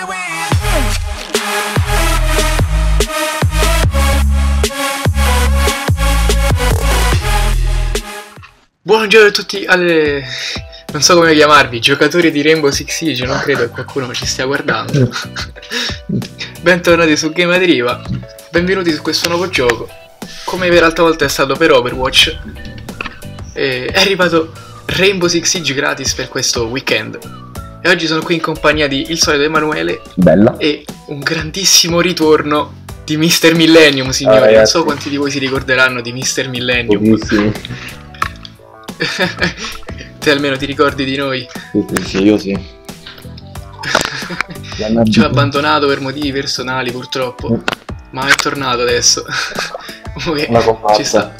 Buongiorno a tutti alle... non so come chiamarvi, giocatori di Rainbow Six Siege, non credo che qualcuno ci stia guardando. Bentornati su Game Deriva, benvenuti su questo nuovo gioco. Come per l'altra volta è stato per Overwatch, è arrivato Rainbow Six Siege gratis per questo weekend. E oggi sono qui in compagnia di il solito Emanuele. Bella. E un grandissimo ritorno di Mr. Millennium, signori. Non so quanti di voi si ricorderanno di Mr. Millennium. Pochissimi. Te almeno ti ricordi di noi? Sì, io sì. Ci ha abbandonato per motivi personali purtroppo, ma è tornato adesso. Ci sta.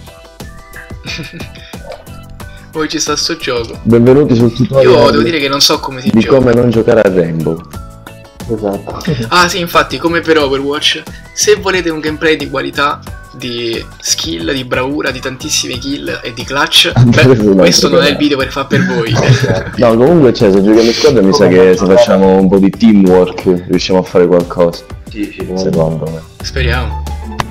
Poi ci sta sto gioco. Benvenuti sul tutorial. Io devo dire che non so come si di gioca. come non giocare a Rainbow. Esatto. Ah sì, infatti, come per Overwatch, se volete un gameplay di qualità, di skill, di bravura, di tantissime kill e di clutch, beh, questo non è il video per fare per voi. No, comunque se giochiamo in squadra mi sa che se facciamo un po' di teamwork riusciamo a fare qualcosa. Sì, secondo me. Speriamo.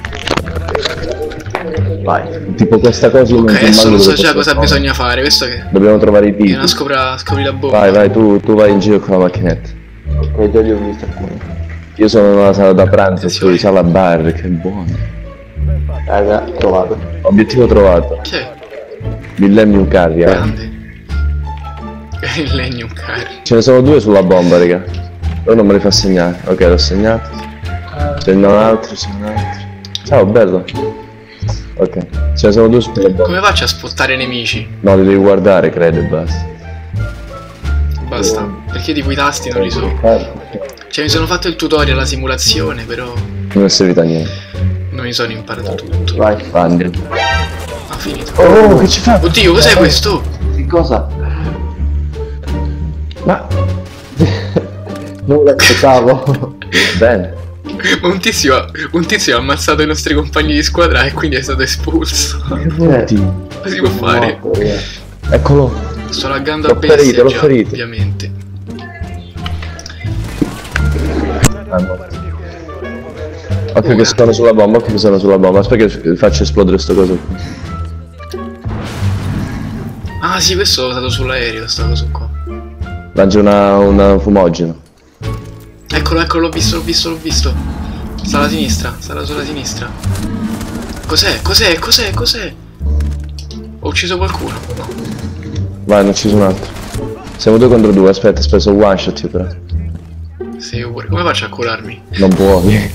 Vai. Tipo questa cosa io adesso non so già cosa bisogna fare, questo che... Dobbiamo trovare i tipi. Scopri la bomba. Vai, tu vai in giro con la macchinetta. Ok, già li ho visti alcuni. Io sono nella sala da pranzo, qui sala bar, che buono. Raga, trovato. Obiettivo trovato. C'è. Millennium Carry. Grande. Millennium Carry. Ce ne sono due sulla bomba, raga. Però non me li fa segnare. Ok, l'ho segnato. Ce n'è un altro, Ciao, bello. Ok, ce ne sono due sulla bomba. Come faccio a spottare nemici? No, li devi guardare, credo, e basta. Basta, perché tipo i tasti non li so. Cioè mi sono fatto il tutorial, la simulazione, però non è servita a niente. non mi sono imparato tutto. Vai, andiamo. Ha finito. Oh, che ci fa? Oddio, cos'è questo? Che cosa? Ma... non l'aspettavo. Bene. Ma un tizio ha ammazzato i nostri compagni di squadra e quindi è stato espulso. Cosa si può fare? Eccolo. Sto laggando a bestia già, ovviamente. Occhio che sono sulla bomba, aspetta che faccio esplodere sto coso qui. Ah sì, questo l'ho usato sull'aereo, sta cosa qua. Lancia una fumogeno. Eccolo, l'ho visto. Sta alla sinistra, sulla sinistra. Cos'è? Ho ucciso qualcuno? No. Vai, ne ho ucciso un altro. Siamo 2 contro 2, aspetta, ho speso one shot io però. Sì, io pure. Come faccio a curarmi? Non puoi.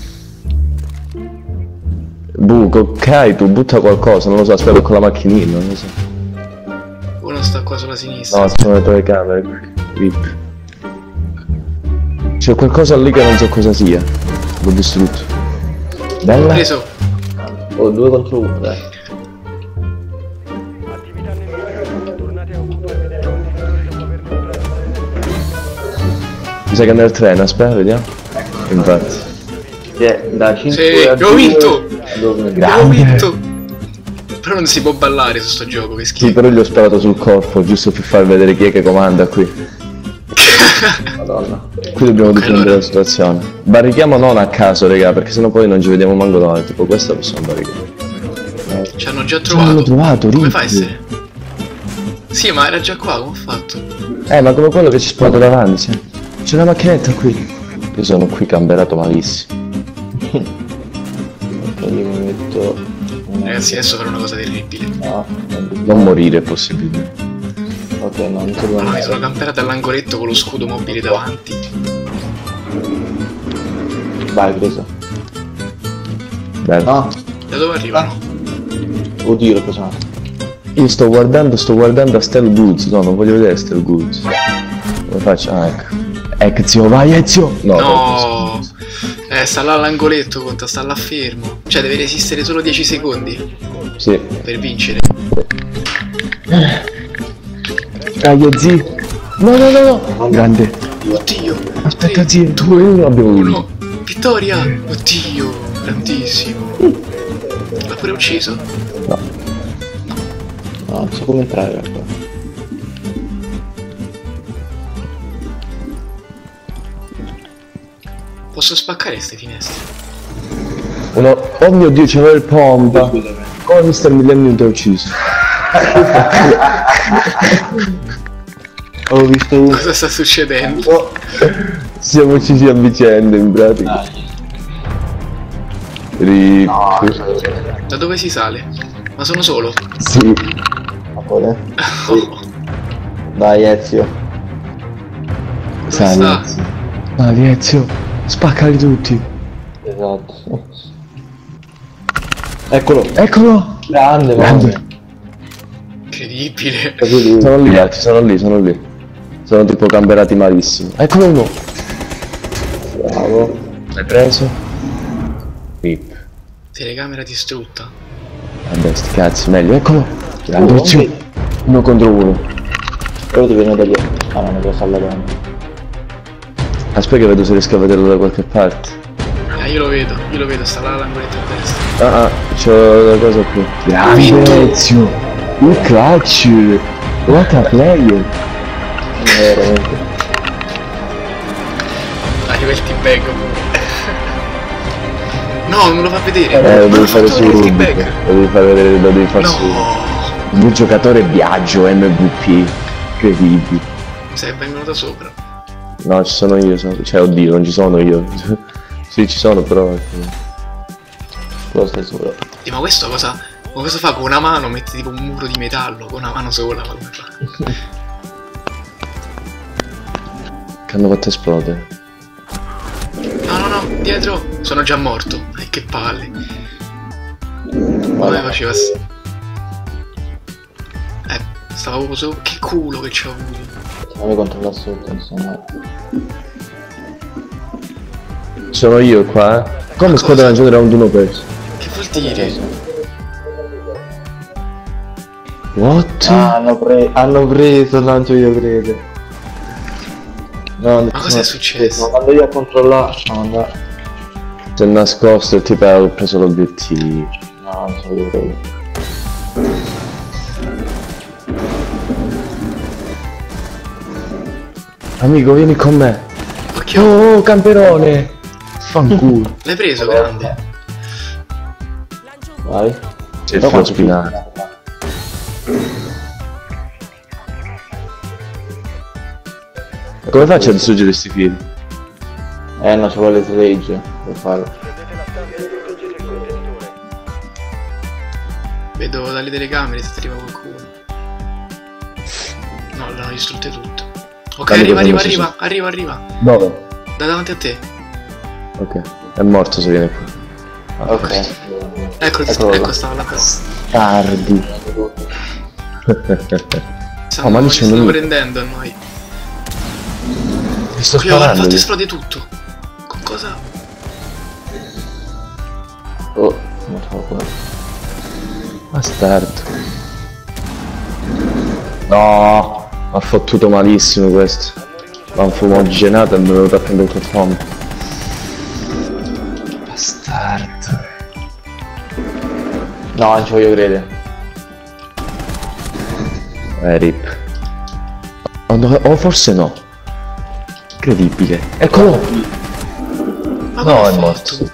Buco, ok, tu butta qualcosa, non lo so, aspetta con la macchinina, non lo so. Uno sta qua sulla sinistra. No, sono le telecamere qui. Rip. C'è qualcosa lì che non so cosa sia. L'ho distrutto. Bella. L'ho preso. Oh, 2 contro 1, dai. Mi sa che andare il treno, aspetta, vediamo. Infatti. Da 5 sì, ho vinto! Ho vinto! Però non si può ballare su sto gioco, che schifo. Sì, però gli ho sparato sul corpo, giusto per far vedere chi è che comanda qui. Madonna. Qui dobbiamo difendere la situazione. Barrichiamo non a caso, raga, perché sennò poi non ci vediamo manco davanti. Tipo questa possiamo barricare. Ci hanno già trovato. Ci hanno trovato, come fa a essere? Sì, ma era già qua, come ho fatto? Ma come quello che ci sparato davanti, sì. C'è una macchinetta qui. Io sono qui camberato malissimo. Io mi metto... Ragazzi, adesso farò una cosa terribile. No, non morire è possibile. Ok, no, non so dove mi sono camperato all'angoletto con lo scudo mobile davanti. Vai, preso. Bello. No. Da dove arrivano? Oddio, l'ho preso. Io sto guardando a Steel Goods. No, non voglio vedere Steel Goods. Come faccio? Ah, ecco. Ezio, vai Ezio! No! Sta là all'angoletto, conta, sta là fermo. Cioè deve resistere solo 10 secondi. Sì. Per vincere. Dai zio! No! Grande! Oddio! Aspetta zio! 2, 1, abbiamo vinto! Vittoria! Oddio! Grandissimo! L'ha pure ucciso? No. No, non so come entrare in realtà. Posso spaccare queste finestre? Oh mio Dio, c'aveva il pompa. Come Mr. Millennium ti ha ucciso? Ho visto uno. Cosa sta succedendo? Siamo uccisi a vicenda in pratica. Rip. No, Da dove si sale? Ma sono solo. Sì. oh. Oh, Dai Ezio. dove Sali, sta? Ezio. Sali, Ezio. Spaccali tutti. Esatto. Eccolo. Eccolo. Grande, Grande. Incredibile. Sono lì, Ezio, sono lì. Sono tipo camperati malissimo. Eccolo uno. Bravo. L'hai preso? Rip. Telecamera distrutta. Vabbè, sti cazzi, meglio. Eccolo. Grande, Ezio. Uno contro uno. Però ti viene da dietro. Ah, non mi devo stare là. Aspetta che vedo se riesco a vederlo da qualche parte. Ah, io lo vedo, sta là all'angoletto a destra. Ah, c'ho la cosa qui. Vinto. Grande, Ezio. Il clutch. What a player. Veramente. Arriva il teabag pure. No, non lo fa vedere. Lo Non devi l'ho fare fatto su vedere il Rubik. teabag. Lo devi far vedere, lo devi far su. No. Un giocatore viaggio MVP. Incredibile. Se vengono da sopra. No, ci sono io, cioè oddio, non ci sono io. Sì, ci sono però. Lo stai sopra. Ma questo cosa fa? Con una mano mette tipo un muro di metallo, con una mano sola, ma come fa? Che hanno fatto esplodere. No, dietro! Sono già morto. Che palle. Come faceva stava proprio solo. Che culo che c'ho avuto. Non mi controlla sotto, insomma. Sono io qua, eh? Come squadra lanciata round 1 perso? Che vuol dire? What? Ah, hanno preso il lancio, io credo. No, Ma cos'è successo? Ma quando io a controllare. No, Si è nascosto e tipo ho preso l'obiettivo. non so io credo. Amico, vieni con me. Occhio! Oh, camperone! Fanculo. L'hai preso, grande? Vai. C'è il filo spinato. Come faccio a distruggere questi fili? No, ci vuole sledge per farlo. Vedo dalle telecamere se arriva qualcuno. No, l'hanno distrutte tutte. Ok, arriva. Dove? Da davanti a te. Ok, è morto se viene qua. Ok. Ecco stava là. Tardi. Stiamo, ma lì ci c'è stiamo lui. prendendo a noi. Ti sto Qui ho sparando. fatto esplodere tutto. Con cosa? Oh, non so qua. Bastardo. No, ha fottuto malissimo questo. L'ha fumogenato e mi è venuto a prendere il pompa. Bastardo. No, non ci voglio credere. Rip. Oh, no, o forse no. Incredibile. Eccolo. Ma No, come è ha morto. fatto?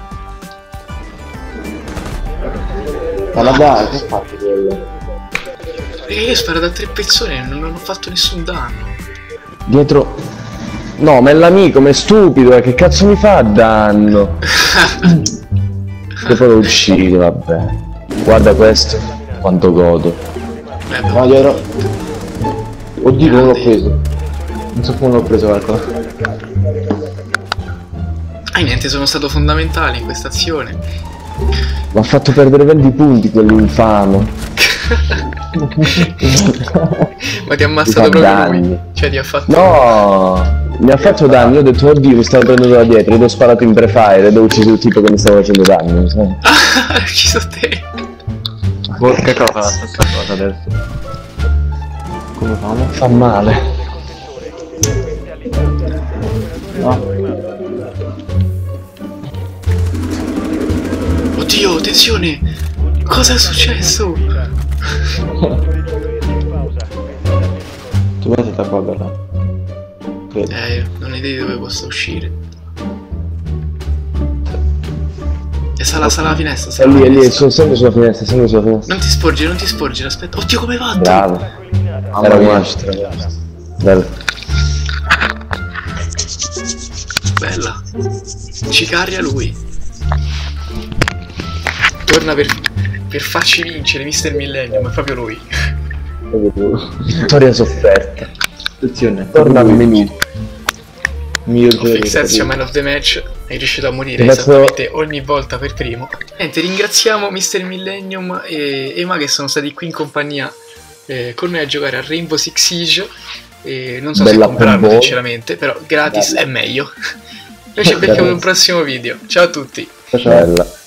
Ma la dai, che fate quello? Perché io sparo da 3 pezzoni e non ho fatto nessun danno. Dietro. No, ma è l'amico, ma è stupido, che cazzo mi fa danno? Che poi lo uscire, vabbè. Guarda questo. Quanto godo. No, dietro. Oddio, non l'ho preso. Non so come l'ho preso, guarda. Niente, sono stato fondamentale in questa azione. Mi ha fatto perdere 20 punti quell'infamo. Ma ti ha ammazzato fa proprio danni. lui. Cioè ti ha fatto. No! Mi ha fatto danni, io ho detto oddio mi stavo prendendo da dietro, ed ho sparato in prefire ed ho ucciso il tipo che mi stava facendo danni, sai? Ah, ci sono te. Che cosa? La stessa cosa adesso. Come famo? Fa male. No. Oddio, attenzione! Cosa è successo? Tu pensi da qua, bella? Credo. Non ho idea di dove possa uscire. Sala alla finestra, È sala alla lì, finestra. sono sempre sulla finestra, sempre sulla finestra. Non ti sporgere, aspetta. Oddio, come va? Bravo. Era un astro. Bello. Bella. Ci carria lui. Torna per farci vincere Mr. Millennium, è proprio lui. Vittoria sofferta. Attenzione. Torna al menù. Miglior Fixezio Man of the Match, è riuscito a morire Grazie. esattamente ogni volta per primo. Niente, ringraziamo Mr. Millennium e Ema che sono stati qui in compagnia con noi a giocare a Rainbow Six Siege. Non so Bella se comprarlo combo. sinceramente, però gratis Bella. è meglio. Noi ci becchiamo in un prossimo video. Ciao a tutti. Ciao. Bella.